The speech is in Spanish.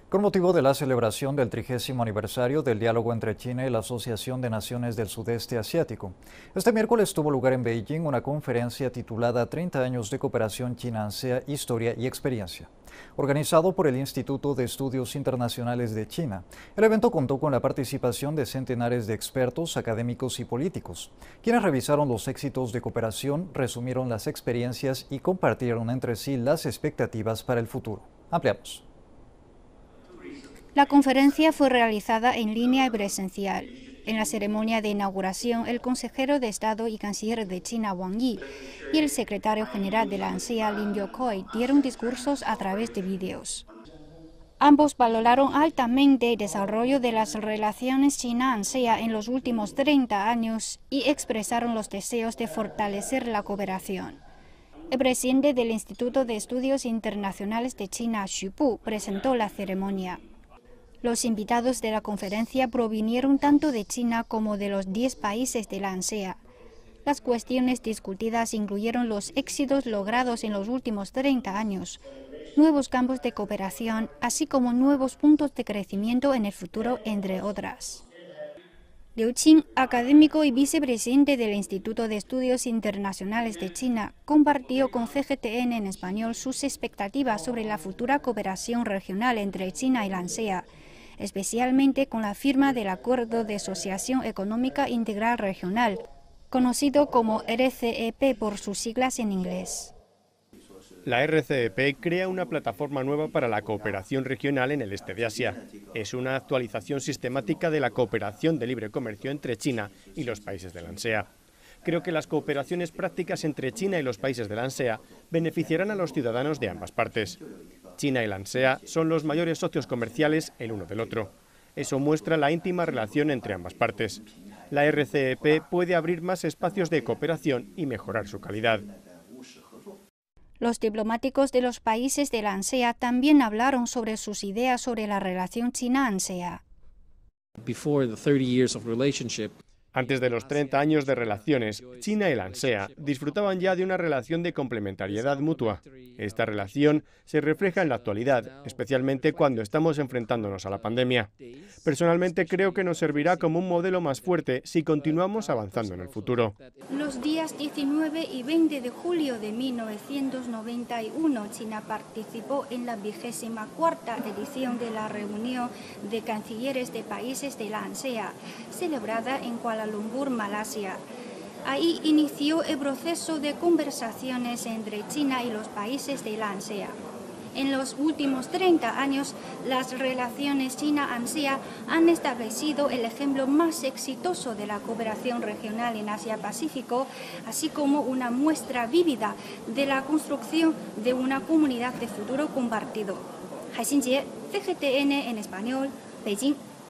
Con motivo de la celebración del 30º aniversario del diálogo entre China y la Asociación de Naciones del Sudeste Asiático, este miércoles tuvo lugar en Beijing una conferencia titulada 30 años de cooperación China-ASEA, historia y experiencia. Organizado por el Instituto de Estudios Internacionales de China, el evento contó con la participación de centenares de expertos, académicos y políticos, quienes revisaron los éxitos de cooperación, resumieron las experiencias y compartieron entre sí las expectativas para el futuro. Ampliamos. La conferencia fue realizada en línea y presencial. En la ceremonia de inauguración, el consejero de Estado y canciller de China, Wang Yi, y el secretario general de la ASEA, Lin Yokoi, dieron discursos a través de vídeos. Ambos valoraron altamente el desarrollo de las relaciones China-ASEA en los últimos 30 años y expresaron los deseos de fortalecer la cooperación. El presidente del Instituto de Estudios Internacionales de China, Xu Bu, presentó la ceremonia. Los invitados de la conferencia provinieron tanto de China como de los 10 países de la ASEA. Las cuestiones discutidas incluyeron los éxitos logrados en los últimos 30 años, nuevos campos de cooperación, así como nuevos puntos de crecimiento en el futuro, entre otras. Liu Qing, académico y vicepresidente del Instituto de Estudios Internacionales de China, compartió con CGTN en español sus expectativas sobre la futura cooperación regional entre China y la ASEA, especialmente con la firma del Acuerdo de Asociación Económica Integral Regional, conocido como RCEP por sus siglas en inglés. La RCEP crea una plataforma nueva para la cooperación regional en el este de Asia. Es una actualización sistemática de la cooperación de libre comercio entre China y los países de la ASEA. Creo que las cooperaciones prácticas entre China y los países de la ASEA beneficiarán a los ciudadanos de ambas partes. China y la ASEA son los mayores socios comerciales el uno del otro. Eso muestra la íntima relación entre ambas partes. La RCEP puede abrir más espacios de cooperación y mejorar su calidad. Los diplomáticos de los países de la ASEA también hablaron sobre sus ideas sobre la relación China-ASEA. Antes de los 30 años de relaciones, China y la ASEA disfrutaban ya de una relación de complementariedad mutua. Esta relación se refleja en la actualidad, especialmente cuando estamos enfrentándonos a la pandemia. Personalmente creo que nos servirá como un modelo más fuerte si continuamos avanzando en el futuro. Los días 19 y 20 de julio de 1991, China participó en la 24ª edición de la reunión de cancilleres de países de la ASEA, celebrada en Kuala Lumpur, Malasia. Ahí inició el proceso de conversaciones entre China y los países de la ASEA. En los últimos 30 años, las relaciones China-ASEA han establecido el ejemplo más exitoso de la cooperación regional en Asia-Pacífico, así como una muestra vívida de la construcción de una comunidad de futuro compartido. Hai Xinjie, CGTN en español, Beijing.